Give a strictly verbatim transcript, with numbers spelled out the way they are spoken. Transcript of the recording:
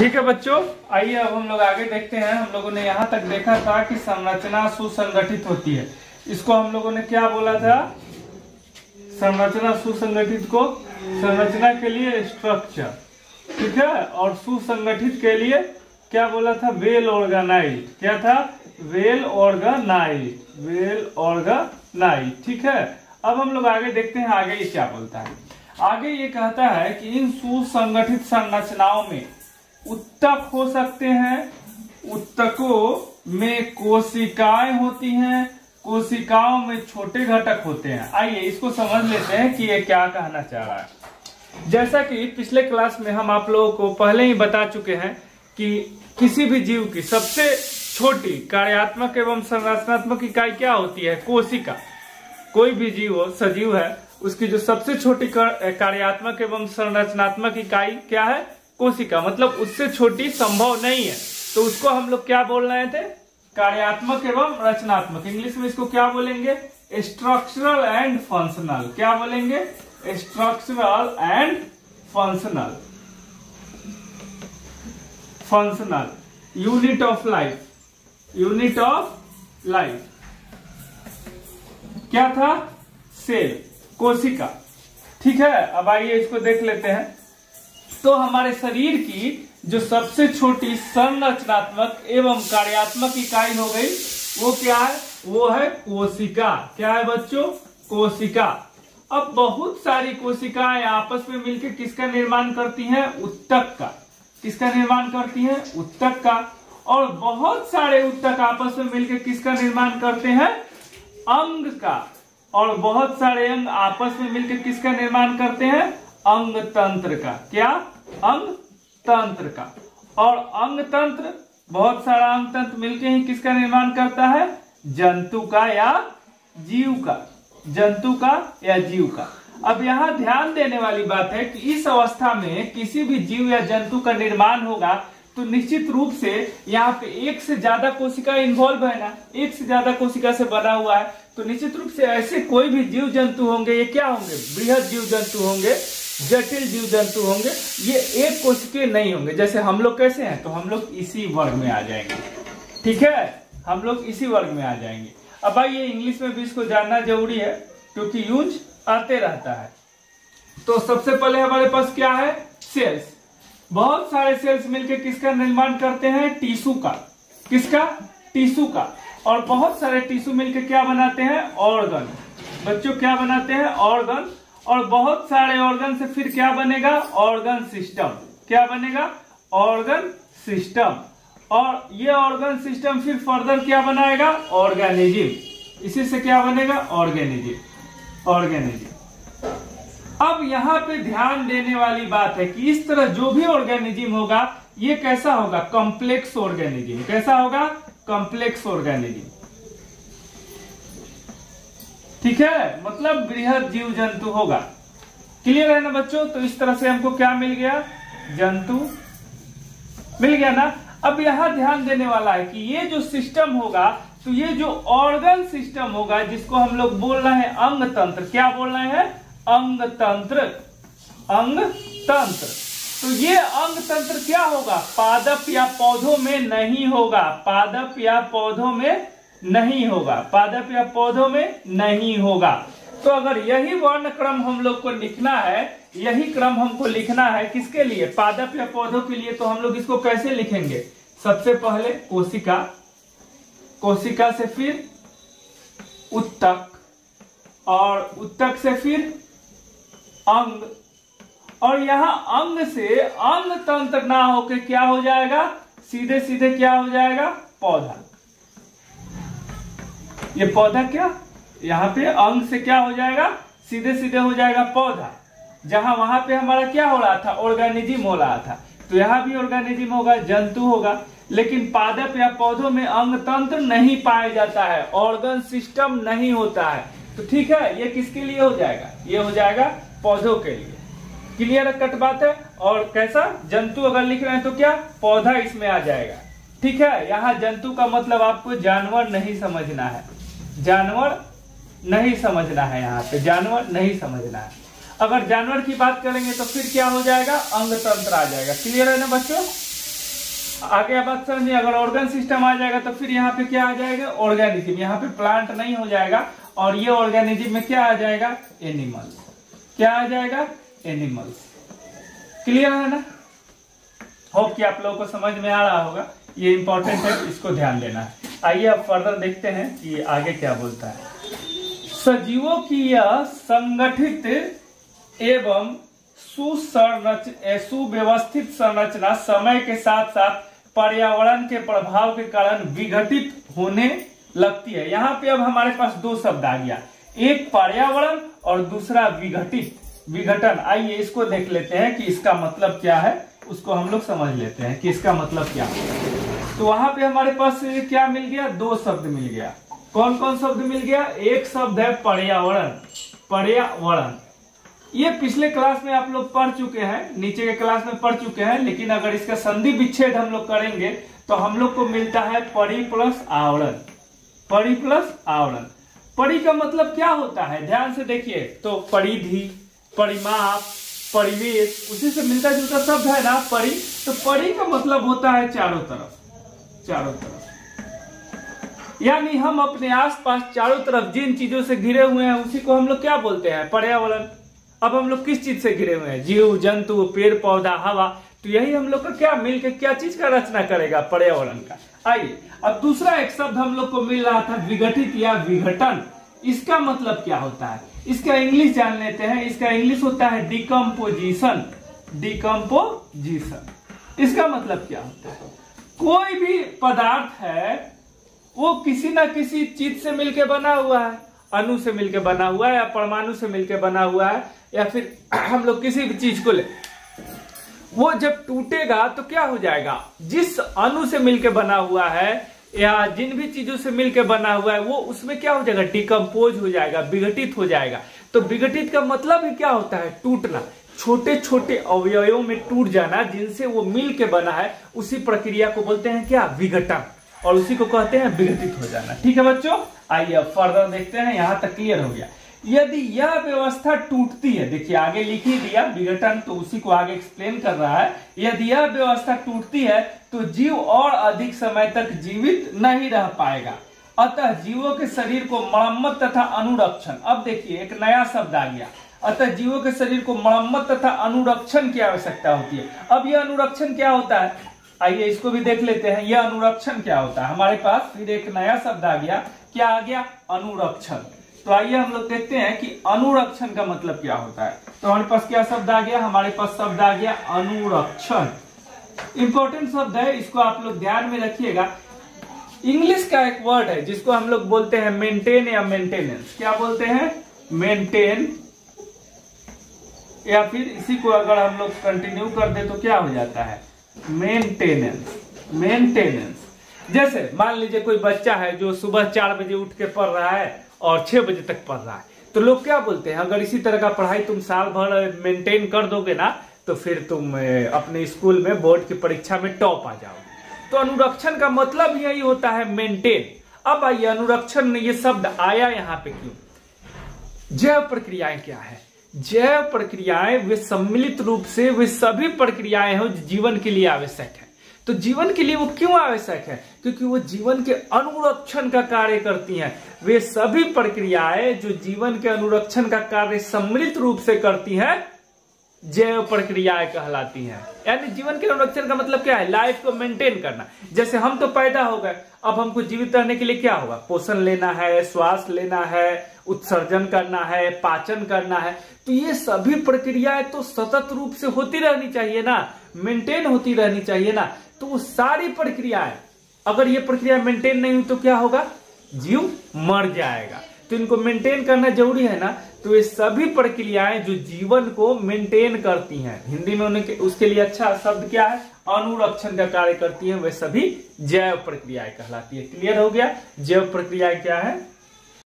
ठीक है बच्चों, आइए अब हम लोग आगे देखते हैं। हम लोगों ने यहाँ तक देखा था कि संरचना सुसंगठित होती है। इसको हम लोगों ने क्या बोला था? संरचना सुसंगठित को संरचना के लिए स्ट्रक्चर, ठीक है, और सुसंगठित के लिए क्या बोला था? Well organised. क्या था? Well organised, well organised. ठीक है, अब हम लोग आगे देखते हैं आगे ये क्या बोलता है। आगे ये कहता है कि इन सुसंगठित संरचनाओं में उत्तक हो सकते हैं, उत्तकों में कोशिकाएं होती हैं, कोशिकाओं में छोटे घटक होते हैं। आइए इसको समझ लेते हैं कि ये क्या कहना चाह रहा है। जैसा कि पिछले क्लास में हम आप लोगों को पहले ही बता चुके हैं कि किसी भी जीव की सबसे छोटी कार्यात्मक एवं संरचनात्मक इकाई क्या होती है? कोशिका। कोई भी जीव हो, सजीव है, उसकी जो सबसे छोटी कार्यात्मक एवं संरचनात्मक इकाई क्या है? कोशिका। मतलब उससे छोटी संभव नहीं है, तो उसको हम लोग क्या बोल रहे थे? कार्यात्मक एवं रचनात्मक। इंग्लिश में इसको क्या बोलेंगे? Structural and functional. क्या बोलेंगे? Structural and functional. Functional unit of life, unit of life क्या था? सेल, कोशिका। ठीक है, अब आइए इसको देख लेते हैं। तो हमारे शरीर की जो सबसे छोटी संरचनात्मक एवं कार्यात्मक इकाई हो गई, वो क्या है? वो है कोशिका। क्या है बच्चों? कोशिका। अब बहुत सारी कोशिकाएं आपस में मिलकर किसका निर्माण करती हैं? उत्तक का। किसका निर्माण करती हैं? उत्तक का। और बहुत सारे उत्तक आपस में मिलकर किसका निर्माण करते हैं? अंग का। और बहुत सारे अंग आपस में मिलकर किसका निर्माण करते हैं? अंग तंत्र का। क्या? अंग तंत्र का। और अंग तंत्र, बहुत सारा अंग तंत्र मिलकर ही किसका निर्माण करता है? जंतु का या जीव का। जंतु का या जीव का। अब यहाँ ध्यान देने वाली बात है कि इस अवस्था में किसी भी जीव या जंतु का निर्माण होगा तो निश्चित रूप से यहाँ पे एक से ज्यादा कोशिका इन्वॉल्व है ना, एक से ज्यादा कोशिका से बना हुआ है, तो निश्चित रूप से ऐसे कोई भी जीव जंतु होंगे, ये क्या होंगे? बृहद जीव जंतु होंगे, जटिल जीव जंतु होंगे, ये एक कोशिकीय नहीं होंगे। जैसे हम लोग कैसे हैं, तो हम लोग इसी वर्ग में आ जाएंगे। ठीक है, हम लोग इसी वर्ग में आ जाएंगे। अब आइए इंग्लिश में भी इसको जानना जरूरी है क्योंकि यूज आते रहता है। तो सबसे पहले हमारे पास क्या है? सेल्स। बहुत सारे सेल्स मिलकर किसका निर्माण करते हैं? टिश्यू का। किसका? टिश्यू का। और बहुत सारे टिश्यू मिलकर क्या बनाते हैं? ऑर्गन। बच्चों क्या बनाते हैं? ऑर्गन। और बहुत सारे ऑर्गन से फिर क्या बनेगा? Organ system. क्या बनेगा? Organ system. और ये ऑर्गन सिस्टम फिर फर्दर क्या बनाएगा? ऑर्गेनिज्म। इसी से क्या बनेगा? ऑर्गेनिज्म। ऑर्गेनिज्म। अब यहाँ पे ध्यान देने वाली बात है कि इस तरह जो भी ऑर्गेनिज्म होगा, ये कैसा होगा? Complex organism. कैसा होगा? Complex organism. ठीक है, मतलब बृहद जीव जंतु होगा। क्लियर है ना बच्चों? तो इस तरह से हमको क्या मिल गया? जंतु मिल गया ना। अब यहाँ ध्यान देने वाला है कि ये जो सिस्टम होगा, तो ये जो ऑर्गन सिस्टम होगा, जिसको हम लोग बोल रहे हैं अंग तंत्र। क्या बोल रहे हैं? अंग तंत्र। अंग तंत्र। तो ये अंग तंत्र क्या होगा? पादप या पौधों में नहीं होगा। पादप या पौधों में नहीं होगा। पादप या पौधों में नहीं होगा। तो अगर यही वर्ण क्रम हम लोग को लिखना है, यही क्रम हमको लिखना है किसके लिए? पादप या पौधों के लिए। तो हम लोग इसको कैसे लिखेंगे? सबसे पहले कोशिका, कोशिका से फिर उत्तक, और उत्तक से फिर अंग, और यहाँ अंग से अंग तंत्र ना होके क्या हो जाएगा? सीधे सीधे क्या हो जाएगा? पौधा। ये पौधा क्या? यहाँ पे अंग से क्या हो जाएगा? सीधे सीधे हो जाएगा पौधा। जहां वहां पे हमारा क्या हो रहा था? ऑर्गेनिज्म हो रहा था। तो यहाँ भी ऑर्गेनिज्म होगा, जंतु होगा। लेकिन पादप या पौधों में अंग तंत्र नहीं पाया जाता है, ऑर्गन सिस्टम नहीं होता है। तो ठीक है, ये किसके लिए हो जाएगा? ये हो जाएगा पौधों के लिए। क्लियर कट बात है। और कैसा? जंतु अगर लिख रहे हैं तो क्या? पौधा इसमें आ जाएगा। ठीक है, यहाँ जंतु का मतलब आपको जानवर नहीं समझना है। जानवर नहीं समझना है, यहाँ पे जानवर नहीं समझना है। अगर जानवर की बात करेंगे तो फिर क्या हो जाएगा? अंग तंत्र आ जाएगा। क्लियर है ना बच्चों? आगे आप बात समझिए, अगर ऑर्गन सिस्टम आ जाएगा तो फिर यहाँ पे क्या आ जाएगा, ऑर्गेनिज्म। यहाँ पे प्लांट नहीं हो जाएगा और ये ऑर्गेनिज्म में क्या आ जाएगा, एनिमल्स। क्या आ जाएगा, एनिमल्स। क्लियर है ना? होप कि आप लोगों को समझ में आ रहा होगा। ये इंपॉर्टेंट है, इसको ध्यान देना है। आइए अब फर्दर देखते हैं कि आगे क्या बोलता है। सजीवों की यह संगठित एवं सुसंरच सुव्यवस्थित संरचना समय के साथ साथ पर्यावरण के प्रभाव के कारण विघटित होने लगती है। यहाँ पे अब हमारे पास दो शब्द आ गया, एक पर्यावरण और दूसरा विघटित, विघटन। आइए इसको देख लेते हैं कि इसका मतलब क्या है, उसको हम लोग समझ लेते हैं कि इसका मतलब क्या है। तो वहां पे हमारे पास क्या मिल गया, दो शब्द मिल गया। कौन कौन शब्द मिल गया, एक शब्द है पर्यावरण। पर्यावरण ये पिछले क्लास में आप लोग पढ़ चुके हैं, नीचे के क्लास में पढ़ चुके हैं, लेकिन अगर इसका संधि विच्छेद हम लोग करेंगे तो हम लोग को मिलता है परि प्लस आवरण। परि प्लस आवरण, परि का मतलब क्या होता है, ध्यान से देखिए तो परिधि, परिमाप, परिवेश, उसी से मिलता जुलता शब्द है ना परि। तो परि का मतलब होता है चारों तरफ, चारों तरफ। यानी हम अपने आसपास चारों तरफ जिन चीजों से घिरे हुए हैं उसी को हम लोग क्या बोलते हैं, पर्यावरण। अब हम लोग किस चीज से घिरे हुए हैं, जीव जंतु, पेड़ पौधा, हवा। तो यही हम लोग का क्या मिलकर क्या चीज का रचना करेगा, पर्यावरण का। आइए अब दूसरा एक शब्द हम लोग को मिल रहा था विघटित या विघटन। इसका मतलब क्या होता है, इसका इंग्लिश जान लेते हैं। इसका इंग्लिश होता है डिकम्पोजिशन। डिकम्पोजिशन इसका मतलब क्या होता है, कोई भी पदार्थ है वो किसी ना किसी चीज से मिलके बना हुआ है, अणु से मिलके बना हुआ है या परमाणु से मिलके बना हुआ है, या फिर हम लोग किसी भी चीज को ले, वो जब टूटेगा तो क्या हो जाएगा, जिस अणु से मिलके बना हुआ है या जिन भी चीजों से मिलकर बना हुआ है वो उसमें क्या हो जाएगा, डिकम्पोज हो जाएगा, विघटित हो जाएगा। तो विघटित का मतलब ही क्या होता है, टूटना, छोटे छोटे अवयवों में टूट जाना, जिनसे वो मिल के बना है, उसी प्रक्रिया को बोलते हैं क्या, विघटन, और उसी को कहते हैं विघटित हो जाना। ठीक है बच्चों, आइए अब फर्दर देखते हैं। यहां तक क्लियर हो गया। यदि यह व्यवस्था टूटती है, देखिए आगे लिख ही दिया विघटन, तो उसी को आगे एक्सप्लेन कर रहा है। यदि यह व्यवस्था टूटती है तो जीव और अधिक समय तक जीवित नहीं रह पाएगा। अतः जीवों के शरीर को मरम्मत तथा अनुरक्षण, अब देखिए एक नया शब्द आ गया, अतः जीवों के शरीर को मरम्मत तथा अनुरक्षण की आवश्यकता होती है। अब यह अनुरक्षण क्या होता है, आइए इसको भी देख लेते हैं। यह अनुरक्षण क्या होता है, हमारे पास फिर एक नया शब्द आ गया, क्या आ गया, अनुरक्षण। तो आइए हम लोग देखते हैं कि अनुरक्षण का मतलब क्या होता है। तो हमारे पास क्या शब्द आ गया, हमारे पास शब्द आ गया अनुरक्षण। इंपॉर्टेंट शब्द है, इसको आप लोग ध्यान में रखिएगा। इंग्लिश का एक वर्ड है जिसको हम लोग बोलते हैं मेंटेन या मेंटेनेंस। क्या बोलते हैं, मेंटेन, या फिर इसी को अगर हम लोग कंटिन्यू कर दे तो क्या हो जाता है, मेंटेनेंस। मेंटेनेंस जैसे मान लीजिए कोई बच्चा है जो सुबह चार बजे उठ के पढ़ रहा है और छह बजे तक पढ़ रहा है, तो लोग क्या बोलते हैं, अगर इसी तरह का पढ़ाई तुम साल भर मेंटेन कर दोगे ना तो फिर तुम अपने स्कूल में बोर्ड की परीक्षा में टॉप आ जाओगे। तो अनुरक्षण का मतलब यही होता है, मेंटेन। अब आइए अनुरक्षण ये शब्द आया यहाँ पे क्यों, जैव प्रक्रियाएं क्या है, जैव प्रक्रियाएं वे सम्मिलित रूप से वे सभी प्रक्रियाएं हो जो जीवन के लिए आवश्यक है। तो जीवन के लिए वो क्यों आवश्यक है, क्योंकि वो जीवन के अनुरक्षण का कार्य करती हैं। वे सभी प्रक्रियाएं जो जीवन के अनुरक्षण का कार्य सम्मिलित रूप से करती हैं जैव प्रक्रियाएं कहलाती हैं। यानी जीवन के अनुरक्षण का मतलब क्या है, लाइफ को मेंटेन करना। जैसे हम तो पैदा हो गए, अब हमको जीवित रहने के लिए क्या होगा, पोषण लेना है, श्वास लेना है, उत्सर्जन करना है, पाचन करना है। तो ये सभी प्रक्रियाएं तो सतत रूप से होती रहनी चाहिए ना, मेंटेन होती रहनी चाहिए ना। तो वो सारी प्रक्रियाएं, अगर ये प्रक्रिया मेंटेन नहीं हुई तो क्या होगा, जीव मर जाएगा। तो इनको मेंटेन करना जरूरी है ना। तो ये सभी प्रक्रियाएं जो जीवन को मेंटेन करती हैं, हिंदी में उन्हें उसके लिए अच्छा शब्द क्या है, अनुरक्षण का कार्य करती हैं, वे सभी जैव प्रक्रियाएं कहलाती है। क्लियर हो गया, जैव प्रक्रियाएं क्या है,